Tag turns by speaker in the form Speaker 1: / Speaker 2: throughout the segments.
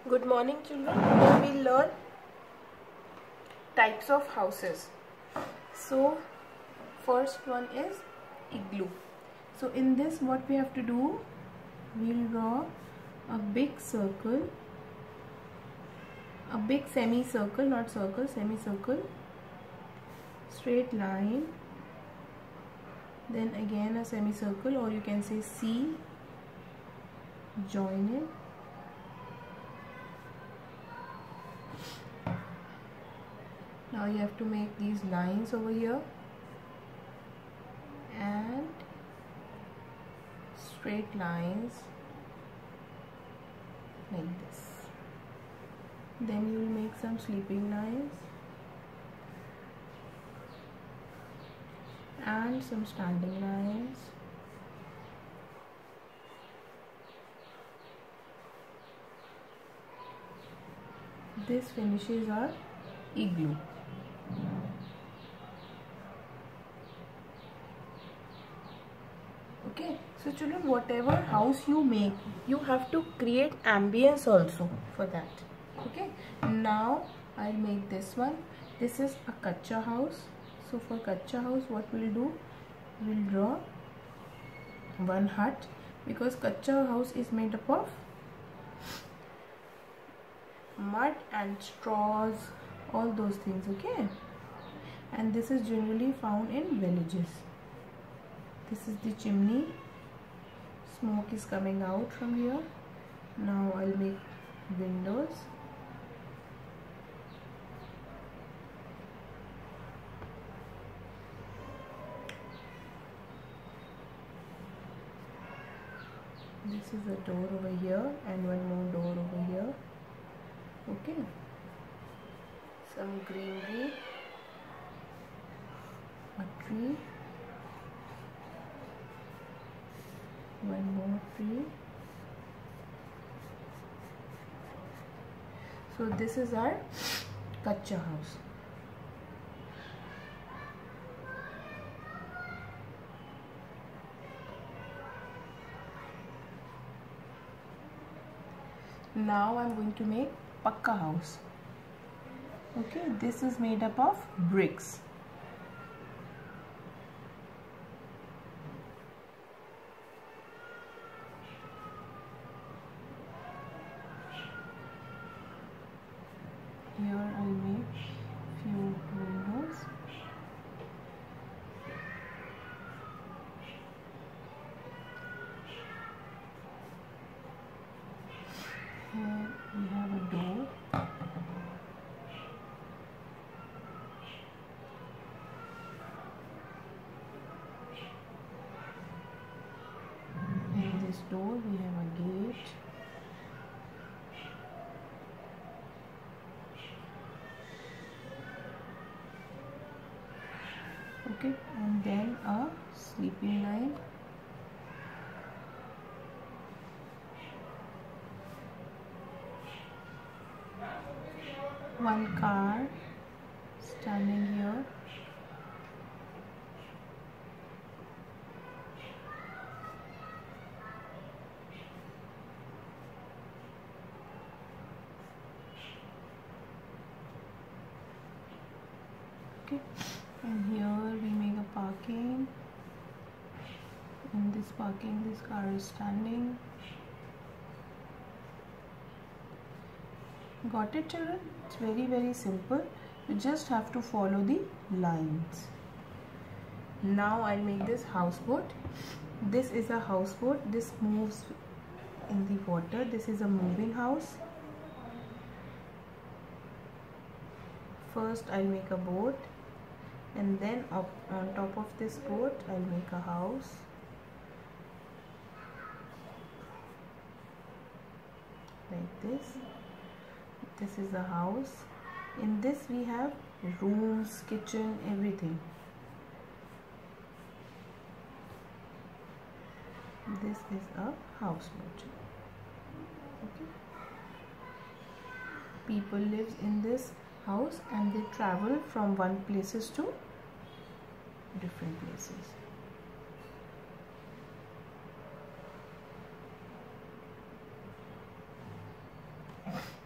Speaker 1: Good morning, children. Today we learn types of houses. So first one is igloo. So in this what we have to do, we'll draw a big circle, a big semicircle, not circle, semicircle, straight line, then again a semicircle, or you can say C, join it. Now you have to make these lines over here and straight lines like this. Then you will make some sleeping lines and some standing lines. This finishes our igloo. Okay, so children, whatever house you make, you have to create ambience also for that. Okay, now I'll make this one. This is a kacha house. So for kacha house, what we'll do, we'll draw one hut, because kacha house is made up of mud and straws, all those things. Okay, and this is generally found in villages. This is the chimney. Smoke is coming out from here. Now I'll make windows. This is a door over here and one more door over here. Okay. Some greenery, a tree, one more tree. So this is our kacha house. Now I'm going to make pakka house. Okay, this is made up of bricks. Here I'll make few windows. Here we have a door. In this door we have a gate. Okay, and then a sleeping line. One car standing here. Okay, and here we make a parking. In this parking, this car is standing. Got it, children? It's very simple. You just have to follow the lines. Now I'll make this houseboat. This is a houseboat. This moves in the water. This is a moving house. First I'll make a boat, and then up on top of this boat I'll make a house. Like this. This is a house. In this we have rooms, kitchen, everything. This is a houseboat. Okay. People live in this house and they travel from one places to different places.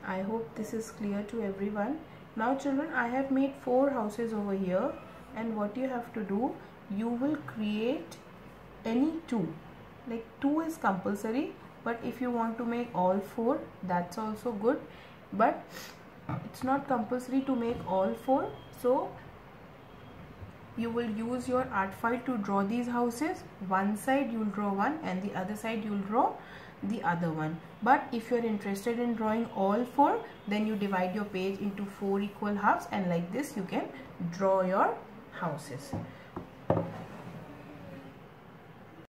Speaker 1: I hope this is clear to everyone. Now children, I have made 4 houses over here, and what you have to do, you will create any 2. Like 2 is compulsory, but if you want to make all 4, that's also good, but it's not compulsory to make all 4. So you will use your art file to draw these houses. One side you will draw one and the other side you will draw the other one. But if you are interested in drawing all 4, then you divide your page into 4 equal halves, and like this you can draw your houses.